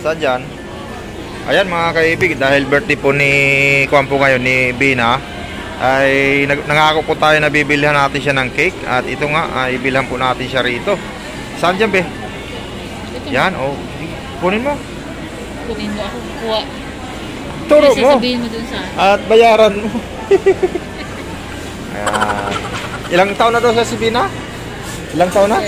Saan dyan? Ayan mga kaibig, dahil birthday po ni Kuwan po ngayon, ni Bina, ay nangako po tayo na bibilhan natin siya ng cake. At ito nga, ay bilhan po natin siya rito. Saan dyan, be? Yan, oh. Kunin mo. Kunin mo ako. Kuha. Turo mo. Sasabihin mo dun sa... At bayaran mo. Ayan. Ilang taon na daw sa si Bina? Ilang taon na?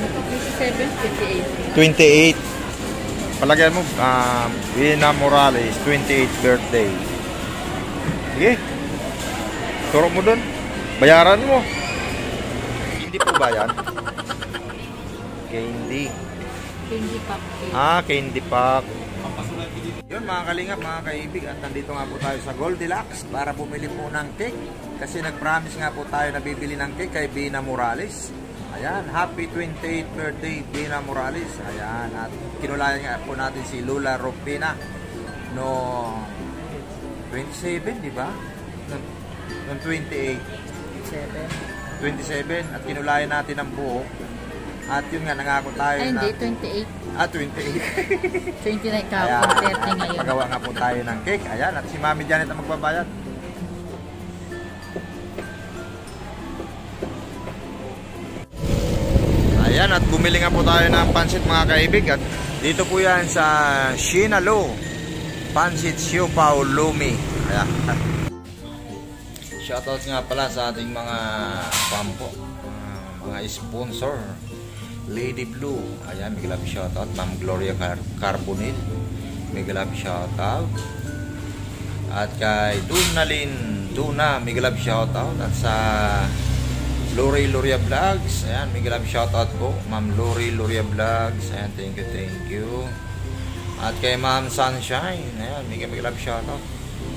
27, 28. Palagyan mo, Bina Morales, 28th birthday. Sige. Turo mo dun. Bayaran mo. Hindi po ba yan? Candy. Candy pack. Candy pack. Yun mga kalingap, mga kaibig, at nandito nga po tayo sa Goldilocks para bumili po ng cake. Kasi nag-promise nga po tayo na bibili ng cake kay Bina Morales. Ayan, happy 28th birthday Bina Morales. Ayan, at kinulayan nga po natin si Lola Ropina no 27, di ba? No 28. 27 at kinulayan natin ang buhok. At yun nga, nangako tayo na... Hindi, 28. 28. 29 ka, 30 ngayon. Magawa nga po tayo ng cake. Ayan, at si Mami Janet ang magbabayad. Ayan, at bumili nga po tayo ng pansit mga kaibig. At dito po yan sa Shinalo Pansit Siopao Lumi. Ayan. Shoutout nga pala sa ating mga pampo, mga sponsor. Lady Blue, ayan, may galap shoutout. Ma'am Gloria Carbonil, may galap shoutout. At kay Duna, may galap shoutout. At sa Lori Loria Vlogs, ayan, may galap shoutout po. Ma'am Lori Loria Vlogs, ayan, thank you. At kay Ma'am Sunshine, ayan, may galap shoutout.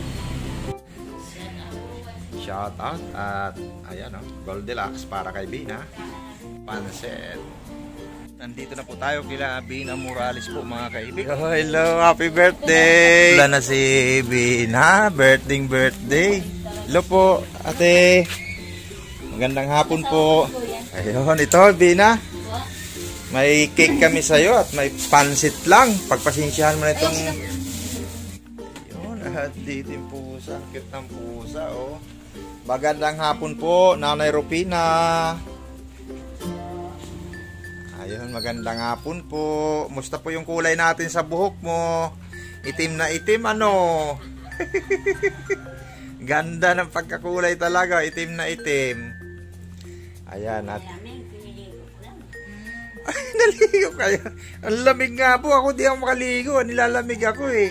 Shoutout. At ayan, Goldilocks para kay Bina Pansit. Nandito na po tayo kila Bina Morales po mga kaibig. Oh, hello, happy birthday! Wala na si Bina, birthday. Hello po, ate. Magandang hapon po. Ayun, ito Bina. May cake kami sa'yo at may pansit lang. Pagpasensyahan mo na itong... Ayun, at dito yung pusa. Cute ng pusa, oh. Magandang hapon po, Nanay Ropina. Ayun, magandang hapon po. Musta po yung kulay natin sa buhok mo? Itim na itim, ano? Ganda ng pagkakulay talaga, itim na itim. Ayan, at... Ay, naligo kayo. Ang lamig nga po. Ako di ako makaligo. Nilalamig ako eh.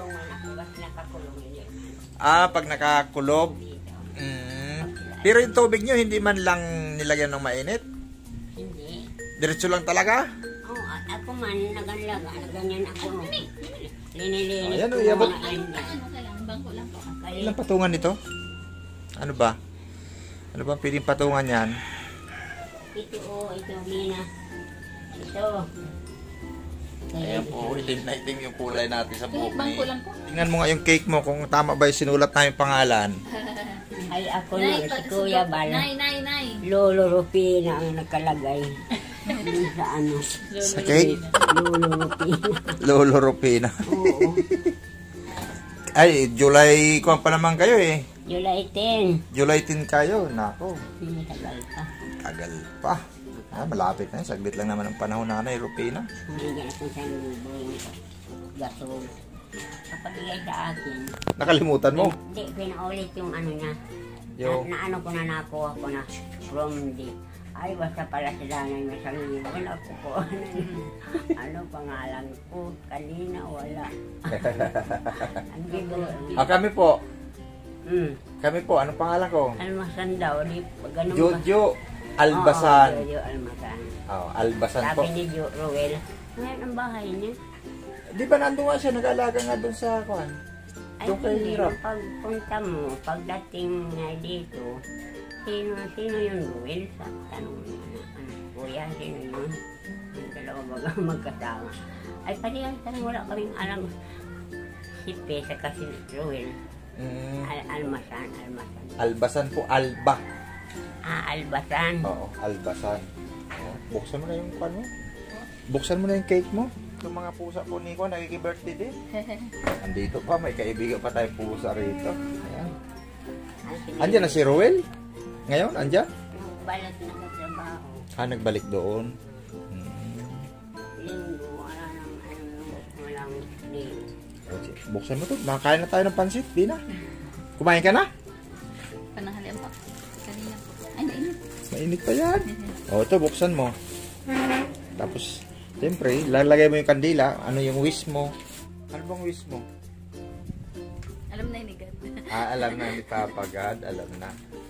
Pag nakakulog. Pero yung tubig nyo, hindi man lang nilagyan ng mainit? Hindi. Diretso lang talaga? Oo, ako man, naganyan ako. Linilinis ayan, ko yabot. Bangko lang po. Ilang patungan nito? Ano ba? Ano ba pwedeng patungan yan? Ito, ito, Bina. Ito. Ayan po, itim na itim yung kulay natin sa buhok Bangko ni. lang po. Tingnan mo nga yung cake mo kung tama ba yung sinulat na yung pangalan. Ay, ako na, si Kuya Bala. Nay. Lolo Rupina ang nakalagay. Sa ano? Sa cake? Lolo Rupina. Lolo Ropina. Oo. Ay, July kuwan pa naman kayo eh. July 10. July 10 kayo. Nako, Matagal pa. tagal pa. Malapit na yun. Saglit lang naman ang panahon na Nanay Ropina. Hindi na kung saan yung gasol. Kapagigay sa akin. Nakalimutan mo? Hindi, pinaulit yung ano niya. Yung... Na ano ko na nakuha ko na from the... Ay, basta pala sila na yung sarili. Wala ko po. Ano pangalan ko? Kanina, wala. Ang gibo. kami po. Kami po. Anong pangalan ko? Almasan daw. Di, ganun Jojo Albasan. Oo, Jojo Almasan. Albasan po. Sabi ni Ruel, ngayon ang bahay niya. Di ba nandun nga siya? Nag-alaga nga doon sa kuwan? Ay, Doon kay hindi. Hirap. Pagpunta mo, pagdating nga dito, sino yung Ruel? Tanong niya na, kuya, sino yun? Yung dalawa baga magkasama. Ay, parihan, wala kaming alam. Si Pesa kasi Ruel. Almasan. Albasan po, Alba. Albasan. Oo, Albasan. Buksan mo na yung kuwan mo. Buksan mo na yung cake mo. Itong mga pusa po ni ko, nakiki-birthday din. Andito pa, may kaibigan pa tayong pusa rito. Ayan. Andiyan na si Ruel? Ngayon, andyan? Nagbalat na sa trabaho. Nagbalik doon. Linggo, walang linggo. Buksan mo to. Makakain na tayo ng pansit. Di na. Kumain ka na? Pananghalian po. Kanina po. Ay, nainit. Mainit pa yan. O, ito, buksan mo. Tapos, siyempre, lalagay mo yung kandila. Ano yung wish mo? Ano bang wish mo? Alam na inigat. Alam na ni Papa God. Alam na.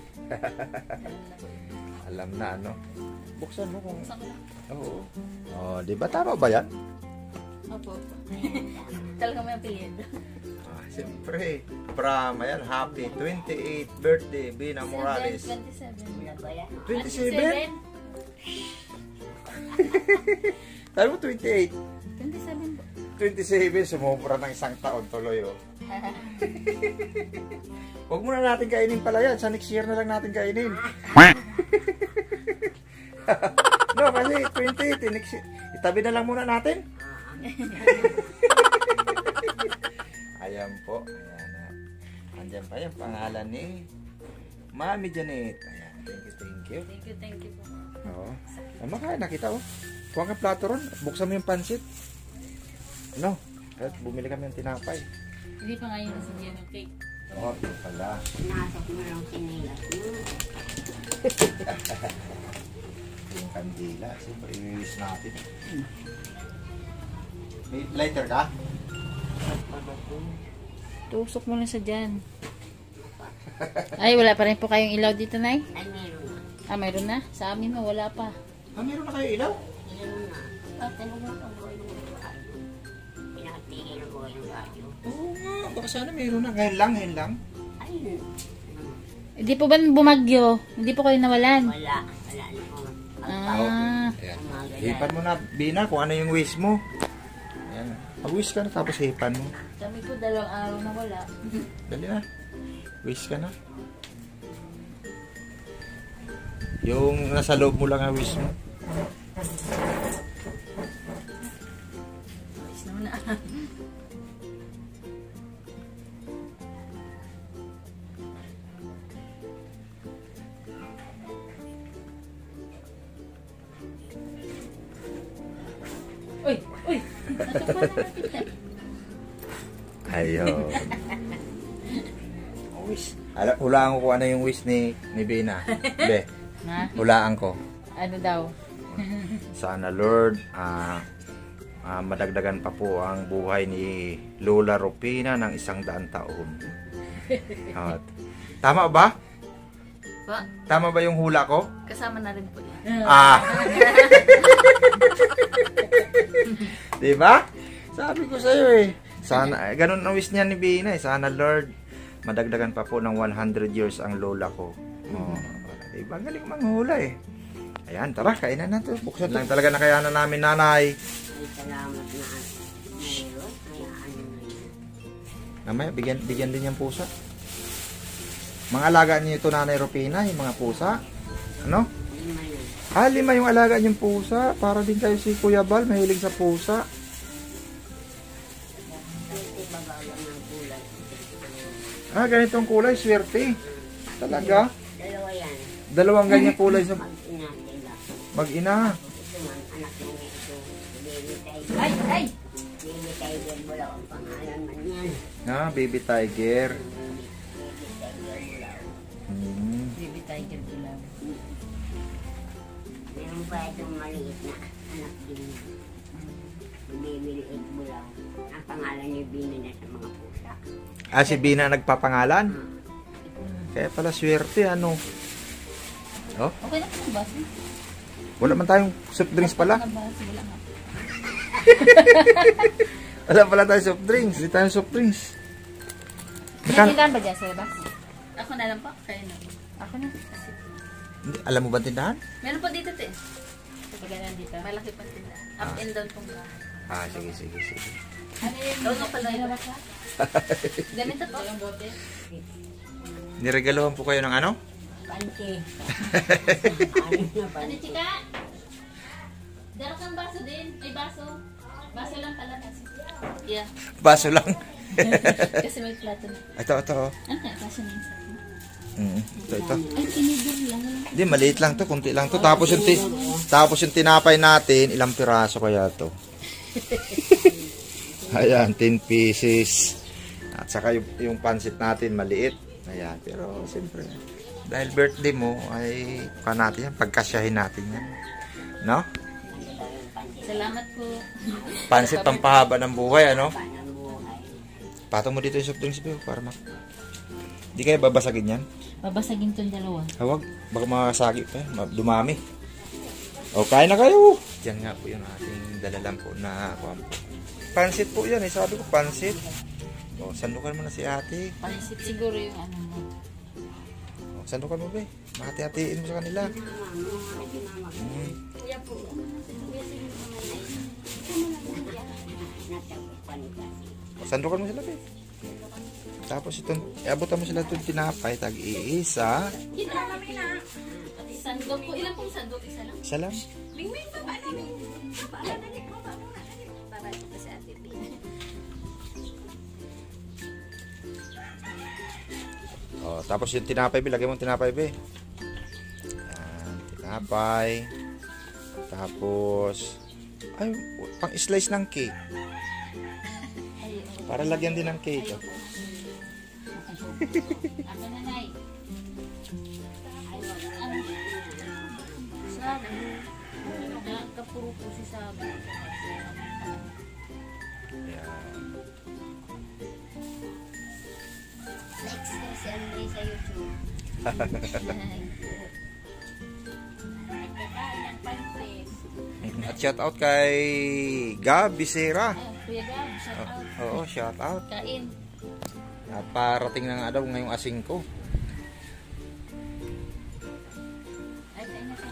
Alam na, ano? Buksan mo kung... Buksan ko lang. Oo. Oh, di ba tama ba yan? Opo. Talaga may apelido. Siyempre. Prama yan. Happy 28th birthday, Bina Morales. 27. Wala ba yan? 27? Sabi mo 28? 27 po. 27, sumubra ng isang taon tuloy, oh. Huwag muna natin kainin pala yan. Sa next year na lang natin kainin. No, kasi 28, next year. Itabi na lang muna natin. Ayan po. Ayan na. Andyan pa yung pangalan ni Mami Janet. Ayan. Thank you, thank you. Thank you po. Oo. Makain na kita, oh. Kuha ka plato ron. Buksan mo yung pansit. No. At bumili kami ng tinapay. Hindi pa nga yung nasabihan ng cake. Oo, ito pala. Pinasok mo lang sinilas mo. Yung kandila. Siyempre, i-release natin. May lighter ka? Tusok mo lang sa dyan. Ay, wala pa rin po kayong ilaw dito, Nay? Ay, meron na. Ah, mayroon na? Sa amin mo, wala pa. Meron na kayo ilaw? Meron na. Tinumutan ko yung radyo. Pinatigil ko yung radyo. Oo nga. Baka sana meron na. Ngayon lang, ngayon lang. Ayun. Hindi po ba bumagyo? Hindi po kayo nawalan? Wala. Wala na po. Ah, Ayan. Hipan mo na, Bina, kung ano yung wish mo. Ayan. Mag-wish ka na, tapos hipan mo. kami po 2 araw na wala. Dali na. Wish ka na. Yung nasa loob mo lang ang wish mo. Ayos naman na. Uy! Uy! Ayun. Wish. Hulaan ko kung ano yung wish ni Bina. Be, Ha? hulaan ko. Ano daw? Sana Lord, madagdagan pa po ang buhay ni Lola Rupina ng 100 taon. At, tama ba? Pa, Tama ba yung hula ko? kasama na rin po yan. Diba? Sabi ko sa'yo eh. Sana, ganun ang wish niya ni Bina eh. Sana Lord, madagdagan pa po ng 100 years ang lola ko. Oh, diba? Galing manghula eh. Ayan, tara, kainan na to. Buksan lang talaga na kaya na namin, nanay. Ay, salamat na mayroon. Ay, ano na yun. Namaya, bigyan din yung pusa. Mga alaga niyo ito, Nanay Rupina, yung mga pusa. Ano? 5 5 na. yung alaga niyong pusa. Para din kayo si Kuya Bal, mahilig sa pusa. Ito babawa ng kulay. Ganitong kulay, swerte. Talaga. 2 yan. 2 ganyan kulay sa Mag-ina sila. mag-ina. Ito man, anak ng ito. Baby tiger. Ay! Ay! Baby tiger, wala ang pangalan man yan. Baby tiger. Baby tiger, wala. Baby tiger bulaw. Meron pa itong maliit na anak din. Baby liit bulaw. Ang pangalan niya Bina na sa mga pusa. Si Bina nagpapangalan. Kaya pala swerte, ano. Oh, Okay na po ang baso. wala man tayong soft drinks pala. Ang baso, wala nga. Wala pala tayong soft drinks. Hindi tayong soft drinks. May Magkano? tindahan ba dyan sa labas? Ako na lang po. Kayo na. Ako na. Alam mo ba ang tindahan? Meron po dito, Tin. Kapag ganyan dito. Malaki pa tindahan. Up and down pong bahay. Sige. Ano yun? Doon pala yun. Ganito po. Yung bote. Niregalohan po kayo ng ano? Panty. Ano na Ano, chika? Daro kang baso din. May baso. Baso lang pala kasi. Yeah. Baso lang. Kasi may plato na. Ito. Ano kaya? Baso na yung sabi? Ito. Ay, tinidor lang. Hindi, maliit lang to, kunti lang to. Tapos yung tinapay natin, ilang piraso kaya to? Ayan, 10 pieces. At saka yung pansit natin, maliit. Ayan, pero siyempre, dahil birthday mo, ay natin yan, pagkasyahin natin yan. No? Salamat po. Pansit pampahaba ng buhay, ano? Panang buhay. Patong mo dito yung soft drinks, Bill, para Hindi kayo babasagin yan? Babasagin tong dalawa. Hawag, baka makasagi pa, dumami. O, kain na kayo. Yan nga po yung ating dalalang po na pansit po yan, sabi ko pansit. O, sandukan mo na si ate. Pansit siguro yung ano mo. O, sandukan mo, be. Mahati-hatiin mo sa kanila. Kuya po. O, sandukan mo sila, be. Tapos itong, iabutan mo sila itong tinapay, tag-iisa. Pati sandok po. Ilan pong sandok? Isa lang? Isa lang. Mingming pa ba namin? Dali ko ba muna? Para ito sa ate. O, tapos yung tinapay, be. Lagay mo yung tinapay, be. Yan, tinapay. Tapos, ay, pang-slice ng cake. Para lagyan din ng cake. Oh. Ako na, Nay. Sabi. Kapuro po si Sabi. Yan. Next na si Andre sa YouTube. Nagkakain ng pansit. At shout out kay Gab Bisera. Kuya Gab, shout out. Oo, shout out. Kain. At parating na nga daw ngayong asing ko. Ay, kain na siya.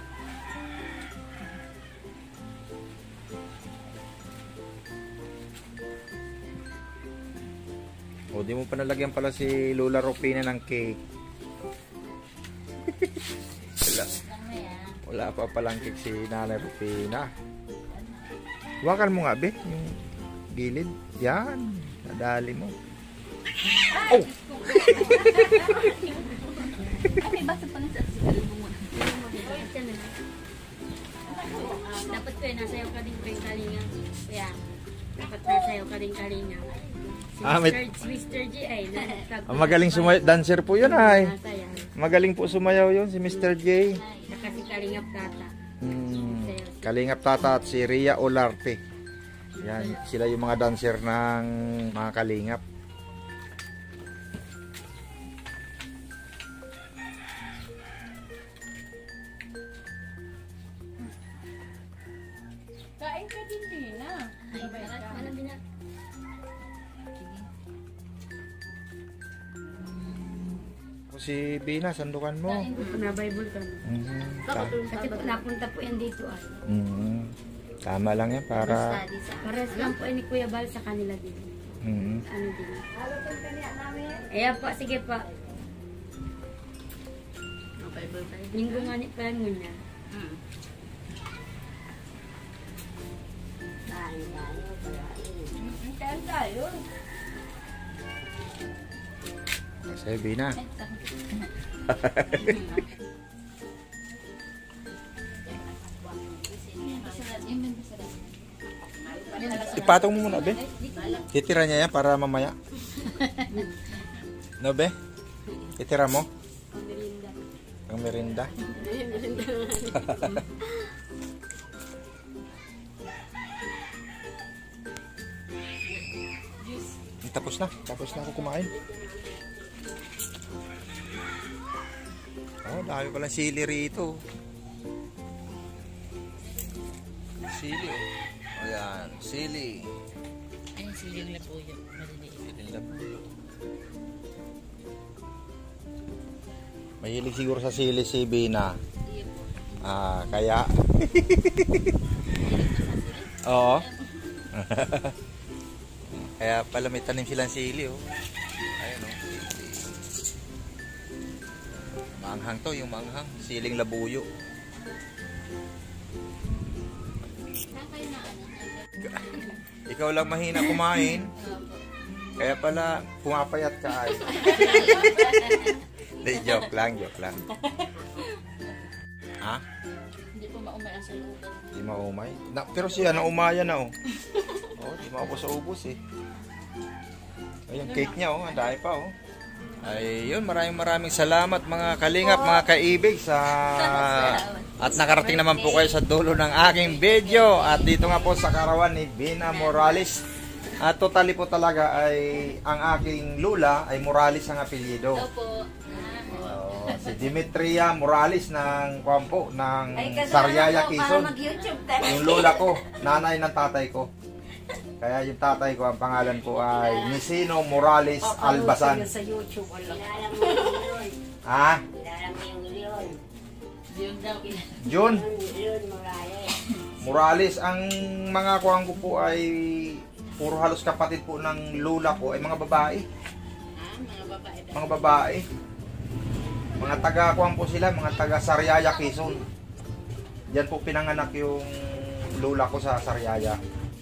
O, di mo pa nalagyan pala si Lola Rupina ng cake. Wala. Lang na yan. Wala pa palang cake si Nanay Rupina. Wakan mo nga, be. Yung gilid. Yan. Nadali mo. Oh! Ay, basta pa nga sa sigarilbo mo. Dapat ko nasayaw ka din kay Kalinga. Kaya, dapat nasayaw ka din Kalinga. Si Ah, may- Mr. G ay Magaling dancer po yun, ay. nasayaw. Magaling po sumayaw yun, si Mr. J. Saka si Kalinga Tata. Kalingap Tata at si Ria Olarte. Yan, sila yung mga dancer ng mga Kalingap. Kain ka din, Bina. Ay, malam din na. Si Bina, sandukan mo. Na Bible ka na. Kasi po, napunta po yan dito ay. Tama lang yan para... Pares lang po ni Kuya Bal sa kanila din. Ano din. Ayan po, sige po. Linggo nga ni pa niya. Kain tayo. Kasi Bina. Ipatong mo muna, be. Titira niya yan para mamaya. No, be? Titira mo? Ang merinda. Tapos na. Tapos na ako kumain. Oh, dami pala sili rito. Sili, oh. Ayan, sili. Ayun, siling labuyo. Maliliit. Siling labuyo. Mahilig siguro sa sili si Bina. Kaya... Oo. Kaya pala may tanim silang sili, oh. Ayun, oh. Sili. Maanghang to, yung maanghang. Siling labuyo. Saan kayo na ano? Ikaw lang mahina kumain. Kaya pala, pumapayat ka ay. Hindi, joke lang. Ha? Hindi po maumay ang salugan. Di maumay. Pero siya, naumaya na oh. Oh, di maubos sa ubos eh. Ayun, cake niya oh, ang dami pa oh. Ayun, maraming salamat mga kalingap, mga kaibig sa at nakarating naman po kayo sa dulo ng aking video. At dito nga po sa karawan ni Bina Morales. At totally po talaga ay ang aking lula ay Morales ang apelyido. Opo. Si Demetria Morales ng Kwampo, ng Sariaya, Quezon. Yung lola ko, nanay ng tatay ko. Kaya yung tatay ko, ang pangalan ko ay Nisino Morales Albasan. Sa YouTube, wala. Ha? Kilala mo yung Leon. Yun daw. Jun Leon Morales. Morales. Ang mga kuwang ko po ay puro halos kapatid po ng lola ko ay mga babae. Mga babae. Mga taga-kuwang po sila, mga taga Sariaya, Quezon. Diyan po pinanganak yung lola ko sa Sariaya.